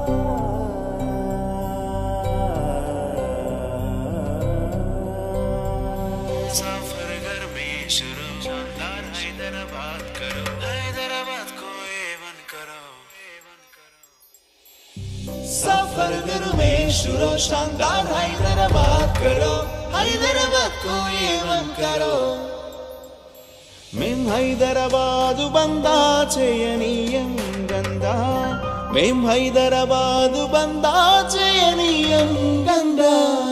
सफर घर में शुरू शानदार हैदराबाद करो, हैदराबाद को A1 करो। सफर घर में शुरू शानदार हैदराबाद करो, हैदराबाद को A1 करो। मेम हैदराबाद बंदा चयनीयं गंदा, मेम हैदराबाद बंदा चयनीयं गंदा।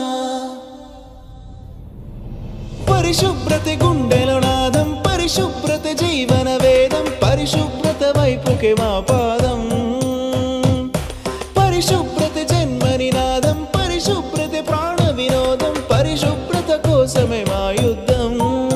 పరిశుభ్రత గుండెలో నాదం, పరిశుభ్రత జీవన వేదం, పరిశుభ్రత వైపుకే మా పాదం, పరిశుభ్రత జన్మ నినాదం, పరిశుభ్రత ప్రాణ వినోదం, పరిశుభ్రత కోసమే మా యుద్ధం।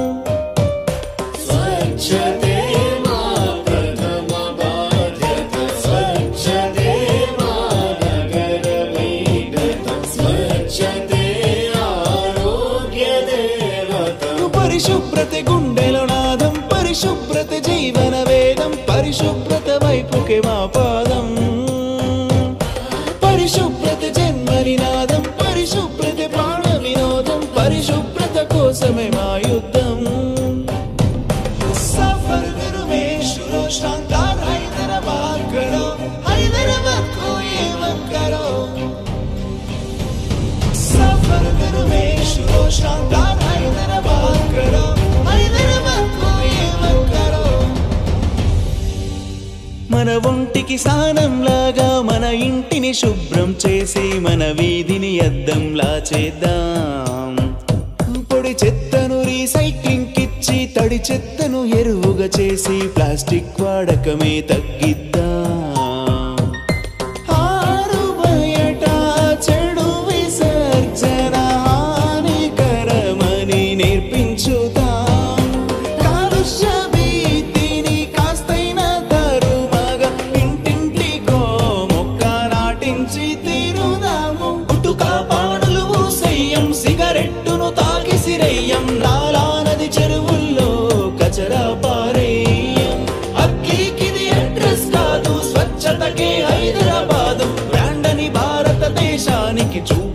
స్వచ్ఛతే మా ప్రథమ బాధ్యత, స్వచ్ఛతే మా నగర వైగతం, స్వచ్ఛతే ఆరోగ్య దేవత। పరిశుభ్రత గుండెలో నాదం, పరిశుభ్రత జీవన వేదం, పరిశుభ్రత వైపుకే మా పాదం, పరిశుభ్రత జన్మ నినాదం, పరిశుభ్రత ప్రాణ వినోదం, పరిశుభ్రత కోసమే మా యుద్ధం। सफर करो में शुरू शानदार हैदराबाद करो, हैदराबाद को A1 करो। सफर करो में शुरू शानदार हैदराबाद करो, हैदराबाद को A1 करो। మన ఒంటికి స్నానంలాగా మన ఇంటిని శుభ్రం చేసి మన వీధిని అద్దంలా చేద్దాం। పొడి చెత్తను రీసైక్లింగ్ కిచ్చి తడి చెత్తను ఎరువుగా చేసి ప్లాస్టిక్ వాడకమే తగ్గిద్దాం। ఆరు బయట చెడు విసర్జన హానికరమని నేర్పించుతాం। కాలుష్య భీతిని కాస్తైన తరుమగా ఇంటింటికో మొక్క నాటించి తీరుదాము। గుట్టుకా పాడులు ఊసెయ్యం, సిగరెట్టును తాగి సిరయ్యం, నాలా నది చెరువుల్లో కచరా పారేయం। అగ్గికిది అడ్రస్ కాదు, స్వచ్ఛతకే హైదరాబాదు బ్రాండ్ అని భారతదేశానికి